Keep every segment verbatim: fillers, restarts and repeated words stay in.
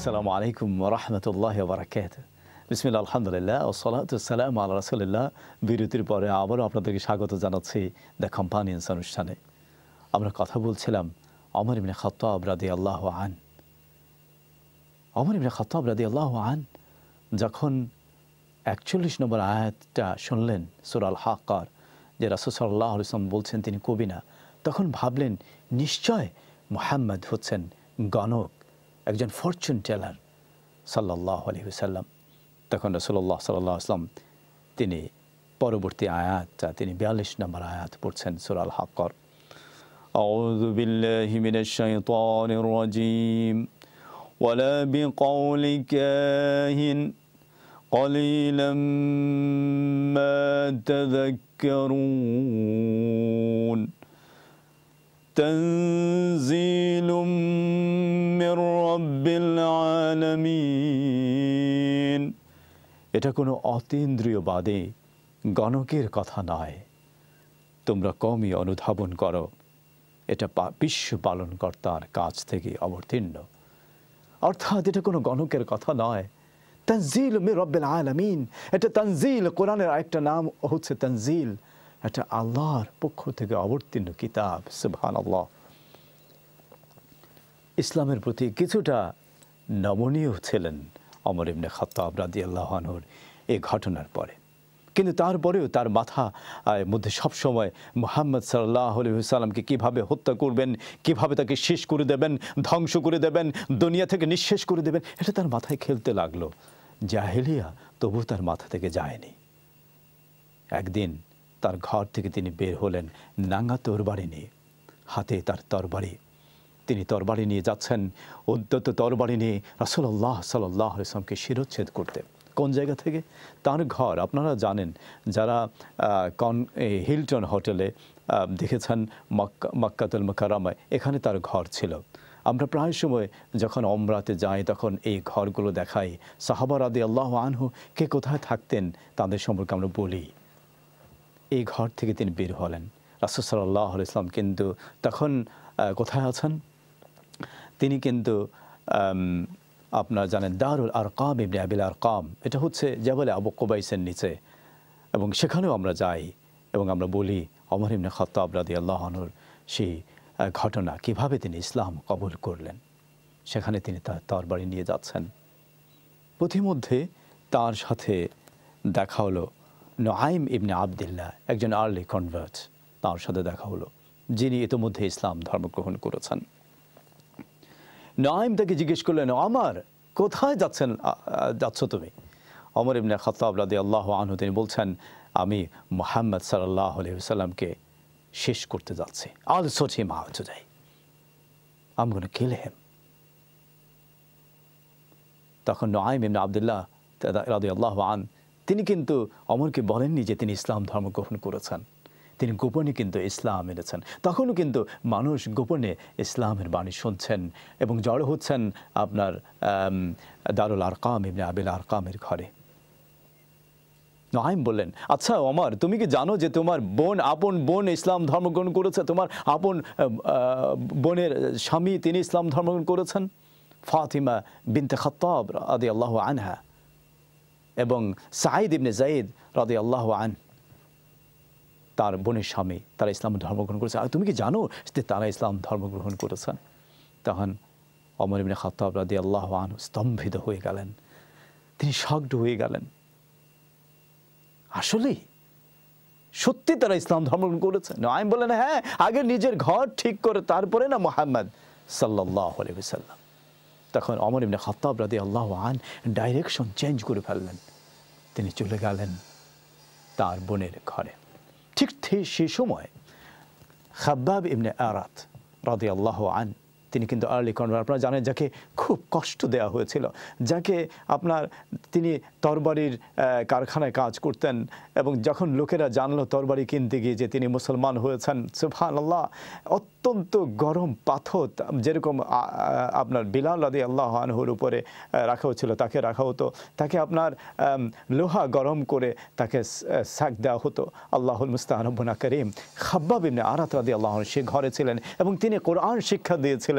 আসসালামু আলাইকুম ওয়া রাহমাতুল্লাহি ওয়া বারাকাতুহু। বিসমিল্লাহ, আলহামদুলিল্লাহ, ওয়াসসালাতু ওয়াসসালামু আলা রাসূলিল্লাহ। বিরতির পরে আবারও আপনাদেরকে স্বাগত জানাচ্ছি দ্য কম্পানিয়ন্স অনুষ্ঠানে। আমরা কথা বলছিলাম ওমর ইবনে খাত্তাব রাদিয়াল্লাহু আনহু। ওমর ইবনে খাত্তাব রাদিয়াল্লাহু আনহু যখন একচল্লিশ নম্বর আয়াতটা শুনলেন সূরা আল হাক্কার, যে রাসূল সাল্লাল্লাহু আলাইহি ওয়াসাল্লাম বলছেন তিনি কবি না, তখন ভাবলেন নিশ্চয় মুহাম্মদ হচ্ছেন গণক, একজন ফরচুন টেলার সাল্লাল্লাহু আলাইহি ওয়াসাল্লাম। তখন রাসূলুল্লাহ সাল্লাল্লাহু আলাইহি ওয়াসাল্লাম তিনি পরবর্তী আয়াতটা তিনি বিয়াল্লিশ নম্বর আয়াত পড়ছেন সূরা আল হাক্কার। আউযু বিল্লাহি মিনাশ শাইতানির রাজীম ওয়ালা বিকাউলি কাহিন قليلا ما تذكرون تنزيل من رب العالمين। এটা কোনো অতীন্দ্রিয়বাদী গণকের কথা নয়, তোমরা কমই অনুধাবন করো, এটা বিশ্ব পালনকর্তার কাছ থেকে অবতীর্ণ। অর্থাৎ এটা কোনো গণকের কথা নয়, তানজিল মির রব্বিল আলামিন। এটা তানজিল, কোরআনের আরেকটা নাম হচ্ছে তানজিল, এটা আল্লাহর পক্ষ থেকে অবতীর্ণ কিতাব। সুবহানাল্লাহ। ইসলামের প্রতি কিছুটা নমনীয় ছিলেন ওমর ইবনে খাত্তাব রাদিয়াল্লাহু আনহুর এই ঘটনার পরে, কিন্তু তারপরেও তার মাথা মধ্যে সবসময় মুহাম্মদ সাল্লাল্লাহু আলাইহি ওয়াসাল্লামকে কীভাবে হত্যা করবেন, কিভাবে তাকে শেষ করে দেবেন, ধ্বংস করে দেবেন, দুনিয়া থেকে নিঃশেষ করে দেবেন, এটা তার মাথায় খেলতে লাগলো। জাহেলিয়া তবু তার মাথা থেকে যায়নি। একদিন তার ঘর থেকে তিনি বের হলেন নাঙ্গা তরবারি নিয়ে, হাতে তার তরবারি, তিনি তরবারি নিয়ে যাচ্ছেন, উদ্যত তরবারি নিয়ে রাসূলুল্লাহ সাল্লাল্লাহু আলাইহি ওয়াসাল্লামকে শিরচ্ছেদ করতে। কোন জায়গা থেকে? তার ঘর। আপনারা জানেন যারা কন হিলটন হোটেলে দেখেছেন মক্কা মক্কাতুল মুকাররমায়, এখানে তার ঘর ছিল। আমরা প্রায় সময় যখন ওমরাতে যাই তখন এই ঘরগুলো দেখাই। সাহাবা রাদিয়াল্লাহু আনহু কে কোথায় থাকতেন তাদের সম্পর্কে আমরা বলি। এই ঘর থেকে তিনি বের হলেন। রাসূল সাল্লাল্লাহু আলাইহি ওয়াসাল্লাম কিন্তু তখন কোথায় আছেন? তিনি কিন্তু আপনারা জানেন দারুল আরকাম ইবনে আবিল আরকাম, এটা হচ্ছে জাবালে আবু কুবাইসের নিচে, এবং সেখানেও আমরা যাই এবং আমরা বলি ওমর ইবনে খাত্তাব রাদিয়াল্লাহু আনহুর সেই ঘটনা, কিভাবে তিনি ইসলাম কবুল করলেন। সেখানে তিনি তার তরবারি নিয়ে যাচ্ছেন। পথিমধ্যে তার সাথে দেখা হলো নুআইম ইবনে আবদুল্লাহ, একজন আর্লি কনভার্ট, তার সাথে দেখা হলো, যিনি ইতিমধ্যে ইসলাম ধর্ম গ্রহণ করেছেন। নুআইম তাকে জিজ্ঞেস করলেন, ওমর কোথায় যাচ্ছেন যাচ্ছ তুমি? ওমর ইবনে খাত্তাব রাদিয়াল্লাহু আনহু তিনি বলছেন, আমি মুহাম্মদ সাল্লাল্লাহু আলাইহি ওয়াসাল্লামকে শেষ করতে যাচ্ছি। I'll sort him out today. I'm going to kill him. তখন নুআইম ইবনে আবদুল্লাহ রাদিয়াল্লাহু আনহু তিনি কিন্তু ওমরকে বলেননি যে তিনি ইসলাম ধর্ম গ্রহণ করেছেন, তিনি গোপনে কিন্তু ইসলাম এনেছেন। তখনও কিন্তু মানুষ গোপনে ইসলামের বাণী শুনছেন এবং জড়ো হচ্ছেন আপনার দারুল আরকাম ইবনে আবিল আরকামের ঘরে। নুআইম বললেন, আচ্ছা ওমর, তুমি কি জানো যে তোমার বোন, আপন বোন ইসলাম ধর্মগ্রহণ করেছে? তোমার আপন বোনের স্বামী তিনি ইসলাম ধর্মগ্রহণ করেছেন, ফাতিমা বিনতে খাত্তাব রাদিয়াল্লাহু আনহা, এবং সাঈদ ইবনে যায়েদ রাদিয়াল্লাহু আনহু তার বোনের স্বামী, তারা ইসলাম ধর্মগ্রহণ করেছে। আর তুমি কি জানো যে তারা ইসলাম ধর্মগ্রহণ করেছেন? তখন ওমর ইবনে খাত্তাব রাদিয়াল্লাহু আনহু স্তম্ভিত হয়ে গেলেন, তিনি শকড হয়ে গেলেন। আসলে সত্যি তারা ইসলাম ধর্মগ্রহণ করেছে? নুআইম বলেন, হ্যাঁ, আগে নিজের ঘর ঠিক করে তারপরে না মুহাম্মদ সাল্লাল্লাহু আলাইহি ওয়াসাল্লাম। তখন ওমর ইবনে খাত্তাব রাদিয়াল্লাহু আনহু ডাইরেকশন চেঞ্জ করে ফেললেন, তিনি চলে গেলেন তার বোনের ঘরে। ঠিক সেই সময় খাব্বাব ইবনে আরাত রাদিয়াল্লাহু আনহু তিনি কিন্তু আর্লি কনভার্ট, আপনারা জানেন, যাকে খুব কষ্ট দেওয়া হয়েছিল, যাকে আপনার তিনি তরবারির কারখানায় কাজ করতেন, এবং যখন লোকেরা জানলো তরবারি কিনতে গিয়ে যে তিনি মুসলমান হয়েছেন, সুবহানাল্লাহ, অত্যন্ত গরম পাথর যেরকম আপনার বিলাল রাদিয়াল্লাহু আনহুর উপরে রাখা হচ্ছিল তাকে রাখা হতো, তাকে আপনার লোহা গরম করে তাকে শাক দেওয়া হতো। আল্লাহুল মুস্তাআন রব্বুনা করিম। খাব্বাব ইবনে আরাত রাদিয়াল্লাহু আনহু সে ঘরে ছিলেন এবং তিনি কোরআন শিক্ষা দিয়েছিলেন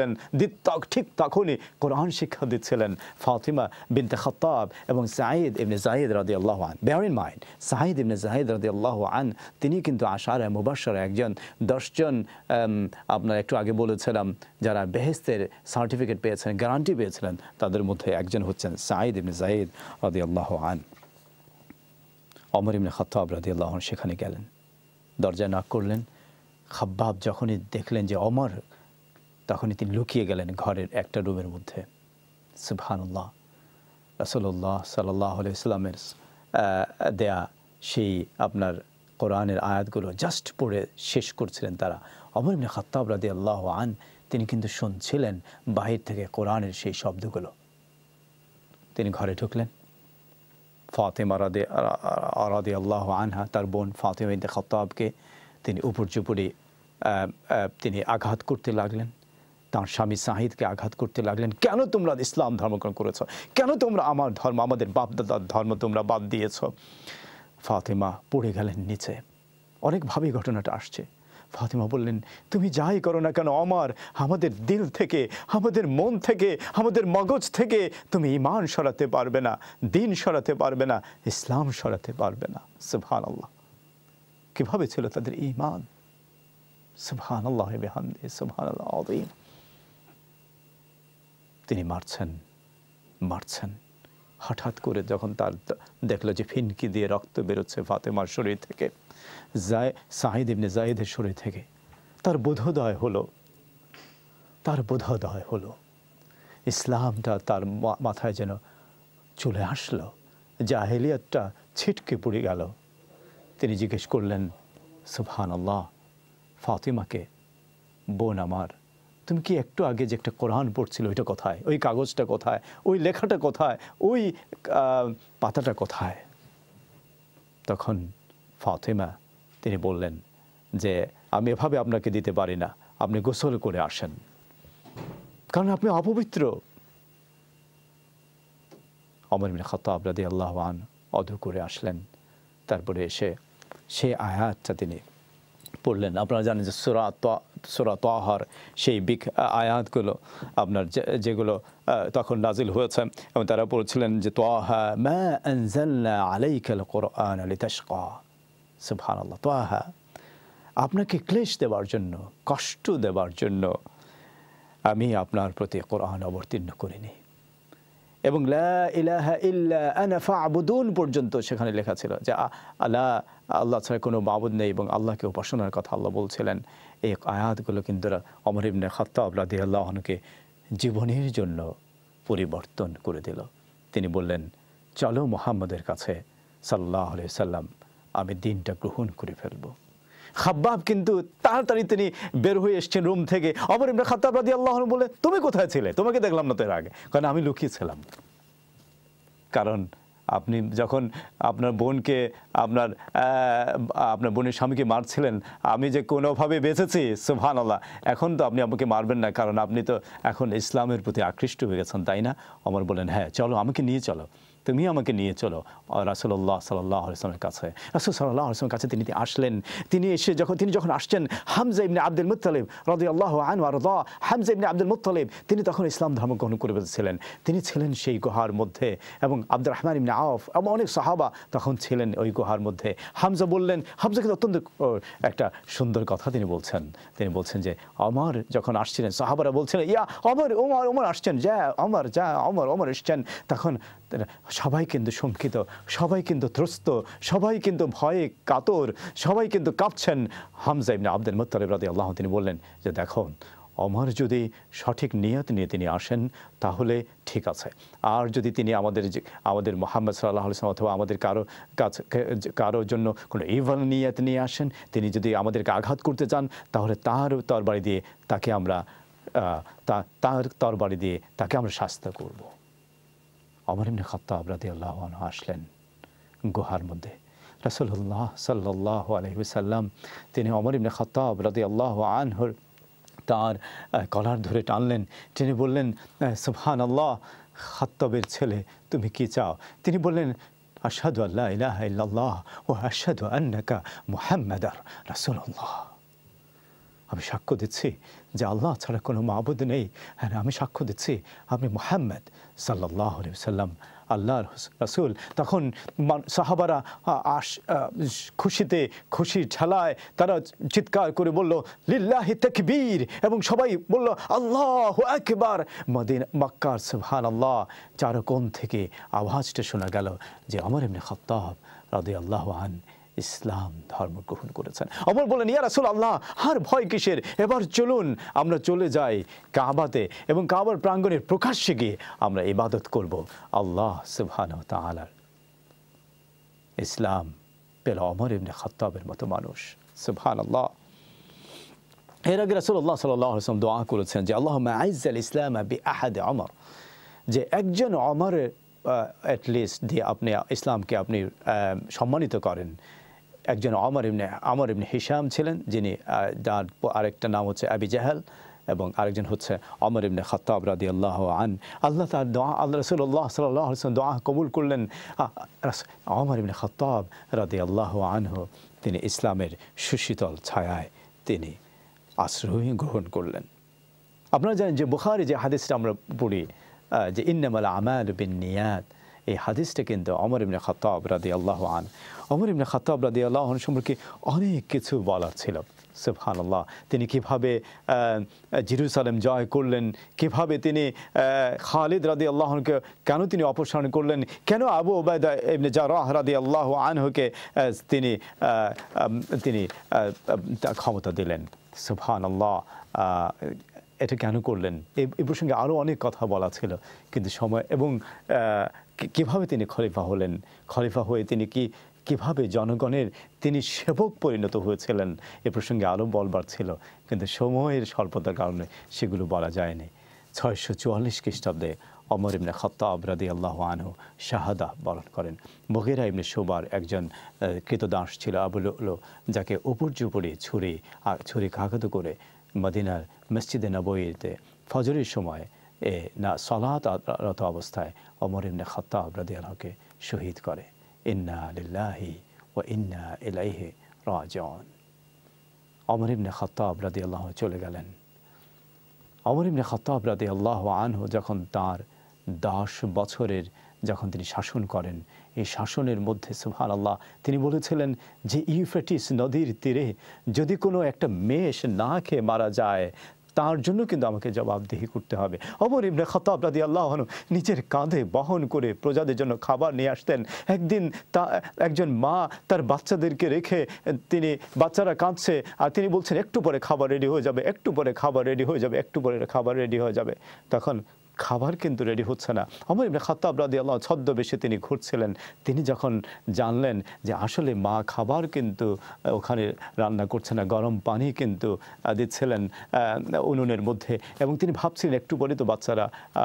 দিচ্ছিলেন, ঠিক তখনই কোরআন শিক্ষা দিচ্ছিলেন ফাতিমা বিনতে খাত্তাব এবং সাঈদ ইবনে যায়েদ রাদিয়াল্লাহু আনহু। Bear in mind, Saeed ibn Zaid রাদিয়াল্লাহু আনহু তিনি কিন্তু আশারা মুবাশশারা একজন দশজন আপনার একটু আগে বলেছিলাম যারা বেহেশতের সার্টিফিকেট পেয়েছেন, গ্যারান্টি পেয়েছিলেন, তাদের মধ্যে একজন হচ্ছেন সাঈদ ইবনে যায়েদ রাদিয়াল্লাহু আনহু। ওমর ইবনে খাত্তাব রাদিয়াল্লাহু আনহু সেখানে গেলেন, দরজায় নক করলেন। খাব্বাব যখনই দেখলেন যে ওমর, তখনই তিনি লুকিয়ে গেলেন ঘরের একটা রুমের মধ্যে। সুবহানাল্লাহ, রাসূলুল্লাহ সাল্লাল্লাহু আলাইহি ওয়াসাল্লামের দেয়া সেই আপনার কোরআনের আয়াতগুলো জাস্ট পড়ে শেষ করছিলেন তারা। ওমর ইবনে খাত্তাব রাদিয়াল্লাহু আনহু তিনি কিন্তু শুনছিলেন বাহির থেকে কোরআনের সেই শব্দগুলো। তিনি ঘরে ঢুকলেন। ফাতিমা রাদিয়াল্লাহু আনহা তার বোন ফাতিমা বিনতে খাত্তাবকে তিনি উপর্যুপরি তিনি আঘাত করতে লাগলেন, তার স্বামী সাঈদকে আঘাত করতে লাগলেন। কেন তোমরা ইসলাম ধর্মগ্রহণ করেছ? কেন তোমরা আমার ধর্ম, আমাদের বাপদাদার ধর্ম তোমরা বাদ দিয়েছ? ফাতিমা পড়ে গেলেন নিচে। অনেকভাবেই ঘটনাটা আসছে। ফাতিমা বললেন, তুমি যাই করো না কেন ওমর, আমাদের দিল থেকে, আমাদের মন থেকে, আমাদের মগজ থেকে তুমি ঈমান সরাতে পারবে না, দ্বীন সরাতে পারবে না, ইসলাম সরাতে পারবে না। সুবহানাল্লাহ, কিভাবে ছিল তাদের ঈমান! সুবহানাল্লাহ বিহামদিহি, সুবহানাল্লাহ আযীম। তিনি মারছেন মারছেন হঠাৎ করে যখন তার দেখলো যে ফিনকি দিয়ে রক্ত বেরোচ্ছে ফাতেমার শরীর থেকে, সাঈদ ইবনে যায়েদের শরীর থেকে, তার বোধোদয় হলো, তার বোধোদয় হলো ইসলামটা তার মাথায় যেন চলে আসলো, জাহেলিয়াতটা ছিটকে পড়ে গেল। তিনি জিজ্ঞেস করলেন, সুবহানাল্লাহ, ফাতিমাকে, বোন আমার, তুমি কি একটু আগে যে একটা কোরআন পড়ছিল ওইটা কোথায়? ওই কাগজটা কোথায়? ওই লেখাটা কোথায়? ওই পাতাটা কোথায়? তখন ফাতিমা তিনি বললেন যে আমি এভাবে আপনাকে দিতে পারি না, আপনি গোসল করে আসেন, কারণ আপনি অপবিত্র। ওমর ইবনে খাত্তাব রাদিয়াল্লাহু আনহু অদু করে আসলেন, তারপরে এসে সেই আয়াতটা তিনি পড়লেন। আপনারা জানেন যে সূরা সূরা তাহার সেই বিক আয়াতগুলো আপনার যেগুলো তখন নাজিল হয়েছে এবং তারা পড়ছিলেন যে তাহা মা আনজালনা আলাইকাল কুরআন লিতাশকা। সুবহানাল্লাহ, তাহা, আপনাকে ক্লেশ দেওয়ার জন্য, কষ্ট দেওয়ার জন্য আমি আপনার প্রতি কোরআন অবতীর্ণ করিনি। এবং লা ইলাহা ইল্লা আনা ফা'বুদুন পর্যন্ত সেখানে লেখা ছিল যে আল্লাহ আল্লাহ ছাড়া কোনো মাবুদ নেই এবং আল্লাহকে উপাসনার কথা আল্লাহ বলছিলেন। এই আয়াতগুলো কিন্তু ওমর ইবনে খাত্তাব রাদিয়াল্লাহু আনহুকে জীবনের জন্য পরিবর্তন করে দিল। তিনি বললেন, চলো মুহাম্মদের কাছে সাল্লাল্লাহু আলাইহি সাল্লাম, আমি দ্বীনটা গ্রহণ করে ফেলব। খাব্বাব কিন্তু তাড়াতাড়ি তিনি বের হয়ে এসছেন রুম থেকে। ওমর ইবনে খাত্তাব রাদিয়াল্লাহু আনহু বলে, তুমি কোথায় ছিলে? তোমাকে দেখলাম না তো এর আগে। কারণ আমি লুকিয়েছিলাম। কারণ আপনি যখন আপনার বোনকে আপনার আপনার বোনের স্বামীকে মারছিলেন, আমি যে কোনোভাবে বেঁচেছি, সুবহানাল্লাহ, এখন তো আপনি আমাকে মারবেন না, কারণ আপনি তো এখন ইসলামের প্রতি আকৃষ্ট হয়ে গেছেন, তাই না? ওমর বলেন, হ্যাঁ চলো, আমাকে নিয়ে চলো, তুমি আমাকে নিয়ে চলো রাসূলুল্লাহ সাল্লাল্লাহু আলাইহি ওয়াসাল্লামের কাছে। রাসূল সাল্লাল্লাহু আলাইহি ওয়াসাল্লামের কাছে তিনি আসলেন। তিনি এসে যখন তিনি যখন আসছেন, হামজা ইবনে আব্দুল মুত্তালিব রাদিয়াল্লাহু আনহু আরদা, হামজা ইবনে আব্দুল মুত্তালিব তিনি তখন ইসলাম ধর্ম গ্রহণ করে ফেলেছিলেন। তিনি ছিলেন সেই গুহার মধ্যে এবং আব্দুর রহমান ইবনে আওফ এবং অনেক সাহাবা তখন ছিলেন ওই গুহার মধ্যে। হামজা বললেন, হামজা কিন্তু অত্যন্ত একটা সুন্দর কথা তিনি বলছেন। তিনি বলছেন যে ওমর যখন আসছিলেন, সাহাবারা বলছিলেন, ইয়া ওমর, ওমর ওমর আসছেন, যা ওমর, যা ওমর, ওমর এসছেন। তখন সবাই কিন্তু শঙ্কিত, সবাই কিন্তু ত্রস্ত, সবাই কিন্তু ভয়ে কাতর, সবাই কিন্তু কাঁপছেন। হামজা ইবনে আব্দুল মুত্তালিব রাদিয়াল্লাহু আনহু তিনি বললেন যে দেখো, ওমর যদি সঠিক নিয়ত নিয়ে তিনি আসেন তাহলে ঠিক আছে, আর যদি তিনি আমাদের আমাদের মুহাম্মদ সাল্লাল্লাহু আলাইহি ওয়াসাল্লাম অথবা আমাদের কারো কাছে কারোর জন্য কোনো ইভিল নিয়ত নিয়ে আসেন, তিনি যদি আমাদেরকে আঘাত করতে চান, তাহলে তার তরবারি দিয়ে তাকে আমরা তার তরবারি দিয়ে তাকে আমরা শাস্তি করব। ওমর ইবনে খাত্তাব রাদিয়াল্লাহু আনহু আসলেন গুহার মধ্যে। রাসূলুল্লাহ সাল্লাল্লাহু আলাইহি ওয়াসাল্লাম তিনি ওমর ইবনে খাত্তাব রাদিয়াল্লাহু আনহুর তার কলার ধরে টানলেন। তিনি বললেন, সুবহানাল্লাহ, খাত্তাবের ছেলে, তুমি কি চাও? তিনি বললেন, আশহাদু আল্লা ইলাহা ইল্লাল্লাহ ওয়া আশহাদু আন্নাকা মুহাম্মাদার রাসূলুল্লাহ। আমি সাক্ষ্য দিচ্ছি যে আল্লাহ ছাড়া কোনো মাবুদ নেই, হ্যাঁ আমি সাক্ষ্য দিচ্ছি আপনি মুহাম্মদ সাল্লাল্লাহু আলাইহি ওয়াসাল্লাম আল্লাহর রাসূল। তখন সাহাবারা খুশিতে খুশি ঠেলায় তারা চিৎকার করে বলল লিল্লাহি তাকবীর, এবং সবাই বলল আল্লাহু আকবার। মদিনা মক্কার সুবহানাল্লাহ চারকোণ থেকে আওয়াজটা শোনা গেল যে ওমর ইবনে খাত্তাব রাদিয়াল্লাহু আনহু ইসলাম ধর্ম গ্রহণ করেছেন। ওমর বলেন ইয়া রাসূলুল্লাহ আর ভয় কিসের, এবার চলুন আমরা চলে যাই কাবাতে এবং কাবার প্রাঙ্গণের প্রকাশ্যে গিয়ে আমরা ইবাদত করব আল্লাহ সুবহানাহু ওয়া তাআলার। ইসলাম পেল ওমর ইবনে খাত্তাবের মতো মানুষ, সুবহানাল্লাহ। এর আগে রাসূলুল্লাহ সাল্লাল্লাহু আলাইহি ওয়াসাল্লাম দোয়া করেছেন যে আল্লাহুম্মা আইজ্জাল ইসলাম বিআহাদ ওমর, যে একজন ওমরের অ্যাটলিস্ট দিয়ে আপনি ইসলামকে আপনি সম্মানিত করেন। একজন ওমর ইবনে আমর ইবনে হিশাম ছিলেন, যিনি যার আরেকটা নাম হচ্ছে আবি জাহেল, এবং আরেকজন হচ্ছে ওমর ইবনে খাত্তাব রাদিয়াল্লাহু আনহু। আল্লাহ তার দোয়া, আল্লাহ রাসূলুল্লাহ সাল্লাল্লাহু আলাইহি ওয়াসাল্লাম দোয়া কবুল করলেন। ওমর ইবনে খাত্তাব রাদিয়াল্লাহু আনহু তিনি ইসলামের সুশীতল ছায়ায় তিনি আশ্রয় গ্রহণ করলেন। আপনারা জানেন যে বুখারী যে হাদিসটা আমরা পড়ি যে ইন্নামাল আমালু বিন্নিয়াত, এই হাদিসটা কিন্তু ওমর ইবনে খাত্তাব রাদিয়াল্লাহু আনহু ওমর ইবনে খাত্তাব রাদিয়াল্লাহু আনহু সম্পর্কে অনেক কিছু বলার ছিল, সুবহানাল্লাহ। তিনি কিভাবে জেরুজালেম জয় করলেন, কিভাবে তিনি খালিদ রাদিয়াল্লাহু আনহুকে কেন তিনি অপসারণ করলেন, কেন আবু উবাইদা ইবনে জাররাহ রাদিয়াল্লাহু আনহুকে তিনি তিনি ক্ষমতা দিলেন, সুবহানাল্লাহ। এটা কেন করলেন, এই প্রসঙ্গে আরও অনেক কথা বলা ছিল, কিন্তু সময় এবং কিভাবে তিনি খলিফা হলেন, খলিফা হয়ে তিনি কি কিভাবে জনগণের তিনি সেবক পরিণত হয়েছিলেন, এ প্রসঙ্গে আরও বলবার ছিল, কিন্তু সময়ের স্বল্পতার কারণে সেগুলো বলা যায়নি। ছয়শো চুয়াল্লিশ খ্রিস্টাব্দে ওমর ইবনে খাত্তাব রাদিয়াল্লাহু আনহু শাহাদা বরণ করেন। মুগীরা ইবনে শুবার একজন কৃতদাস ছিল আবু লু'লু, যাকে উপর্যুপরি ছুরি আর ছুরি কাঘাত করে মদিনার মসজিদে নববীতে ফজরের সময় এ না সালাতরত অবস্থায় ওমর ইবনে খাত্তাব রাদিয়াল্লাহুকে শহীদ করে। ইন্না লিল্লাহি ওয়া ইন্না ইলাইহি রাজিউন। ওমর ইবনে খাত্তাব রাদিয়াল্লাহু চলে গেলেন। ওমর ইবনে খাত্তাব রাদিয়াল্লাহু আনহু যখন তার দশ বছরের যখন তিনি শাসন করেন, এই শাসনের মধ্যে সুবহানাল্লাহ তিনি বলেছিলেন যে ইউফ্রেটিস নদীর তীরে যদি কোনো একটা মেষ না খেয়ে মারা যায় তার জন্য কিন্তু আমাকে জবাবদিহি করতে হবে। ওমর ইবনে খাত্তাব রাদিয়াল্লাহু আনহু নিজের কাঁধে বহন করে প্রজাদের জন্য খাবার নিয়ে আসতেন। একদিন তা একজন মা তার বাচ্চাদেরকে রেখে তিনি বাচ্চারা কাঁদছে আর তিনি বলছেন একটু পরে খাবার রেডি হয়ে যাবে, একটু পরে খাবার রেডি হয়ে যাবে, একটু পরে খাবার রেডি হয়ে যাবে। তখন খাবার কিন্তু রেডি হচ্ছে না। ওমর ইবনে খাত্তাব রাদিয়াল্লাহু ছদ্মবেশে তিনি ঘুরছিলেন। তিনি যখন জানলেন যে আসলে মা খাবার কিন্তু ওখানে রান্না করছে না, গরম পানি কিন্তু দিচ্ছিলেন উনুনের মধ্যে, এবং তিনি ভাবছিলেন একটু পরে তো বাচ্চারা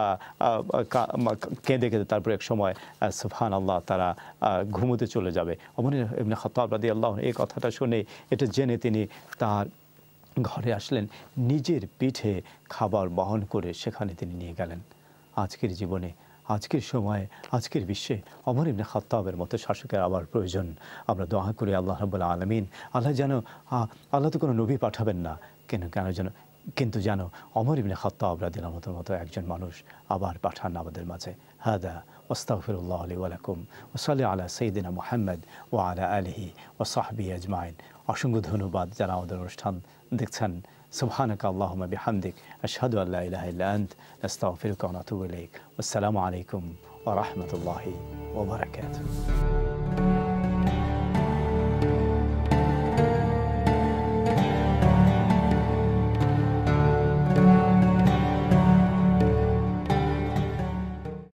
কেঁদে কেঁদে তারপরে এক সময় সুবহানাল্লাহ তারা ঘুমোতে চলে যাবে। ওমর ইবনে খাত্তাব রাদিয়াল্লাহু এই কথাটা শুনে, এটা জেনে তিনি তার ঘরে আসলেন, নিজের পিঠে খাবার বহন করে সেখানে তিনি নিয়ে গেলেন। আজকের জীবনে, আজকের সময়ে, আজকের বিশ্বে ওমর ইবনে খাত্তাবের মতো শাসকের আবার প্রয়োজন। আমরা দোয়া করি আল্লাহ রাব্বুল আলামিন, আল্লাহ যেন আল্লাহ তো কোনো নবী পাঠাবেন না কেন কেন যেন কিন্তু যেন ওমর ইবনে খাত্তাব রাদিয়াল্লাহু আনহুর মতো একজন মানুষ আবার পাঠান আমাদের মাঝে। হাদা ওয়াস্তাগফিরুল্লাহ লি ওয়া লাকুম ওয়া সাল্লি আলা সাইয়্যিদিনা মুহাম্মদ ওয়া আলা আলিহি ওয়া সাহবিহি আজমাইন। অসংখ্য ধন্যবাদ যারা আমাদের অনুষ্ঠান দেখছেন। সুবহানাকা আল্লাহুম্মা বিহামদিক আশহাদু আল্লা ইলাহা ইল্লা আন্ত আস্তাগফিরুকা ওয়া আতুবু ইলাইক। আসসালামু আলাইকুম ওয়া রাহমাতুল্লাহি ওয়া বারাকাতুহু।